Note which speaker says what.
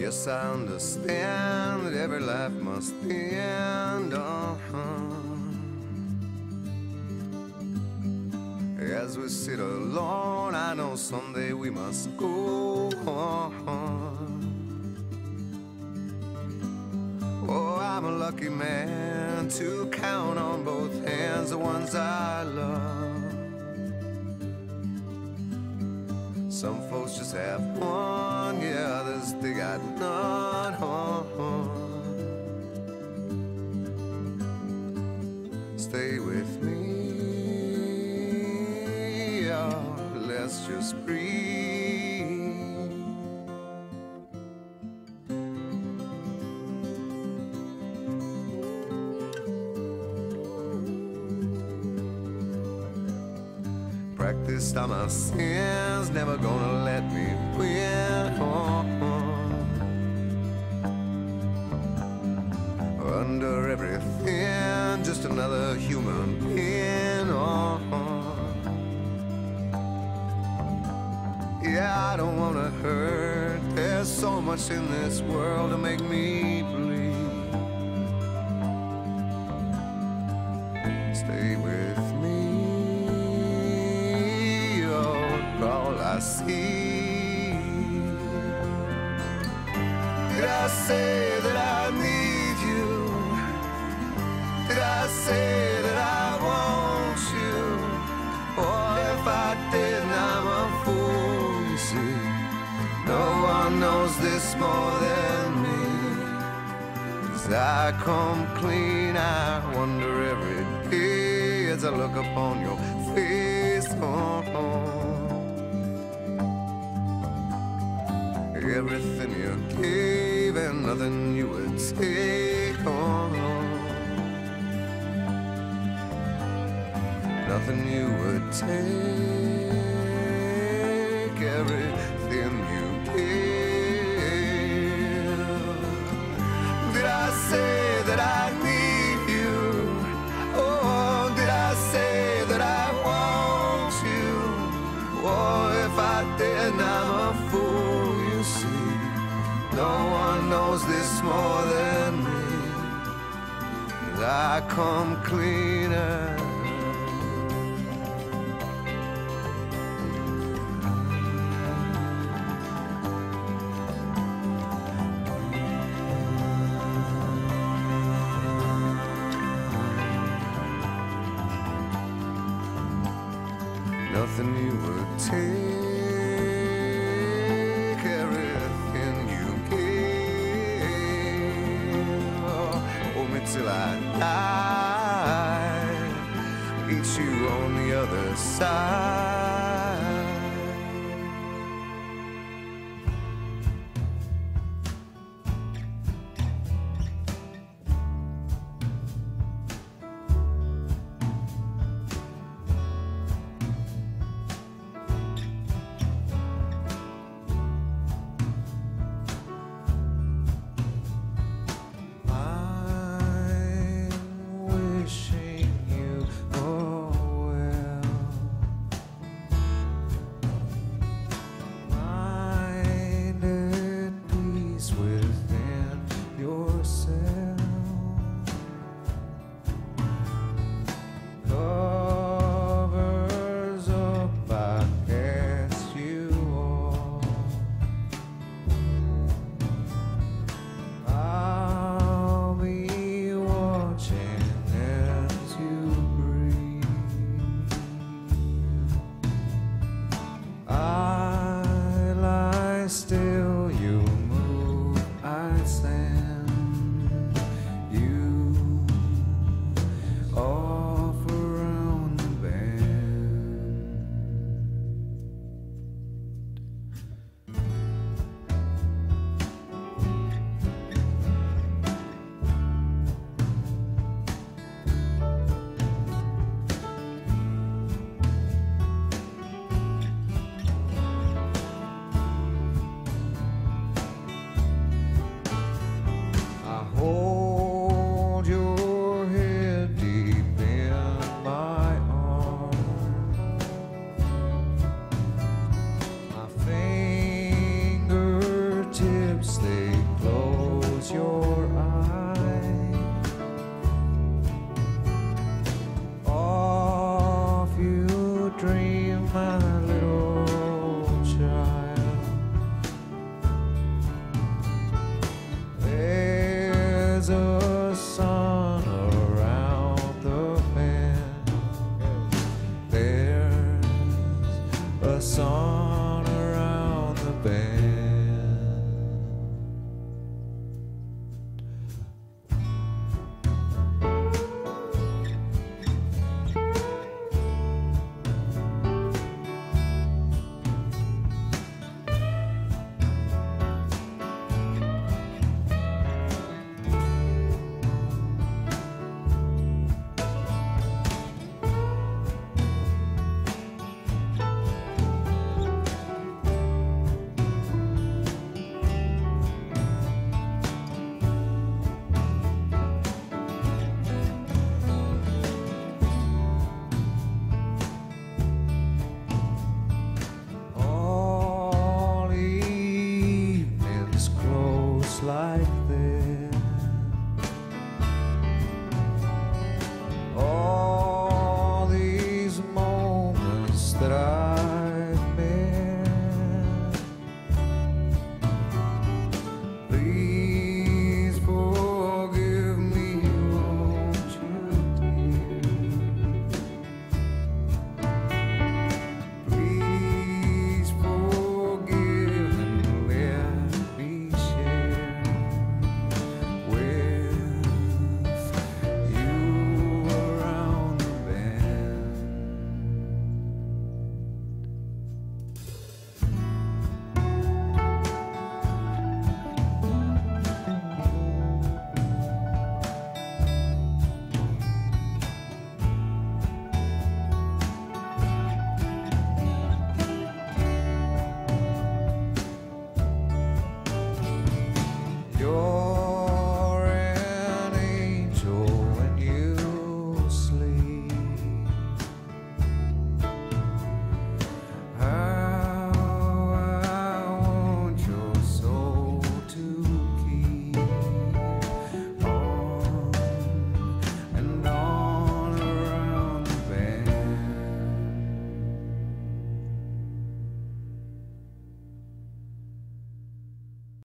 Speaker 1: Yes, I understand that every life must end. As we sit alone, I know someday we must go on. Oh, I'm a lucky man to count on both hands the ones I love. Some folks just have one, yeah, others they got none. Stay with me, oh, let's just breathe. Practiced on my sins, never gonna let me win. Under everything, just another human being. Yeah, I don't wanna hurt. There's so much in this world to make me bleed. Stay with me, all I see. Did I say that I need you? Did I say that I want you? Or if I didn't, I'm a fool, you see. No one knows this more than me. As I come clean, I wonder every day as I look upon your face. Everything you gave and nothing you would take on. Nothing you would take. Everything you gave. Did I say that I need you? Oh, did I say that I want you? Oh, if I didn't, I'm a fool, you see. No one knows this more than me. As I come cleaner. Nothing you would take, everything you gave. Oh, hold me till I die, meet you on the other side. Still you move, I stand. You off around the bend. bad.